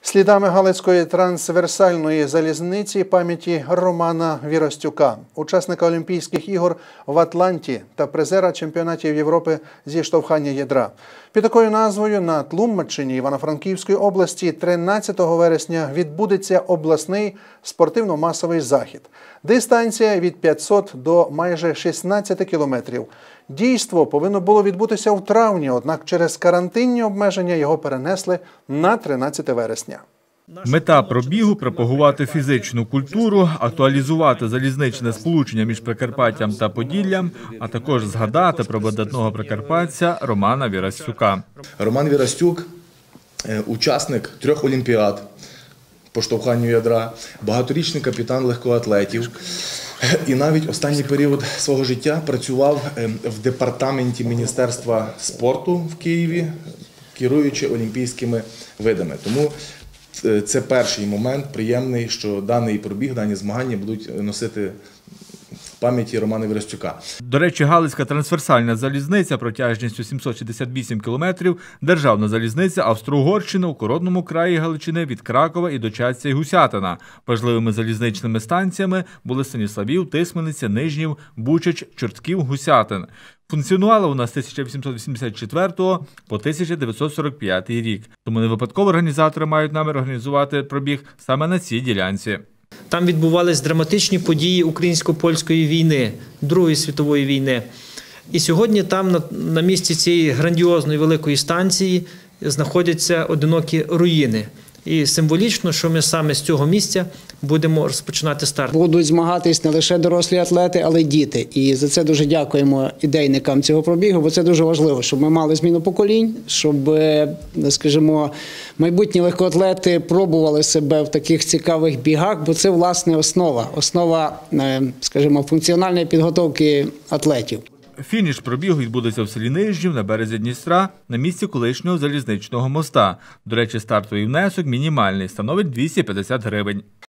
Слідами Галицької трансверсальної залізниці пам'яті Романа Віростюка, учасника Олімпійських ігор в Атланті та призера чемпіонатів Європи зі штовхання ядра. Під такою назвою на Тлумаччині Івано-Франківської області 13 вересня відбудеться обласний спортивно-масовий захід. Дистанція від 500 до майже 16 кілометрів. Дійство повинно було відбутися у травні, однак через карантинні обмеження його перенесли на 13 вересня. Мета пробігу – пропагувати фізичну культуру, актуалізувати залізничне сполучення між Прикарпаттям та Поділлям, а також згадати про видатного прикарпатця Романа Віростюка. Роман Віростюк – учасник 3 олімпіад по штовханню ядра, багаторічний капітан легкоатлетів. І навіть останній період свого життя працював в департаменті Міністерства спорту в Києві, керуючи олімпійськими видами. Тому це перший момент приємний, що даний пробіг, дані змагання будуть носити пам'яті Романа Віростюка. До речі, Галицька трансверсальна залізниця протяжністю 768 кілометрів – державна залізниця Австро-Угорщини у Курортному краї Галичини від Кракова і до Чадця і Гусятина. Важливими залізничними станціями були Станіславів, Тисмениця, Нижнів, Бучач, Чортків, Гусятин. Функціонувала вона з 1884 по 1945 рік. Тому не випадково організатори мають намір організувати пробіг саме на цій ділянці. Там відбувались драматичні події українсько-польської війни, Другої світової війни. І сьогодні там на місці цієї грандіозної великої станції знаходяться одинокі руїни. І символічно, що ми саме з цього місця будемо розпочинати старт. Будуть змагатись не лише дорослі атлети, але й діти. І за це дуже дякуємо ідейникам цього пробігу, бо це дуже важливо, щоб ми мали зміну поколінь, щоб, скажімо, майбутні легкоатлети пробували себе в таких цікавих бігах, бо це, власне, основа, скажімо, функціональної підготовки атлетів. Фініш пробігу відбудеться в селі Нижнів на березі Дністра на місці колишнього залізничного моста. До речі, стартовий внесок мінімальний – становить 250 гривень.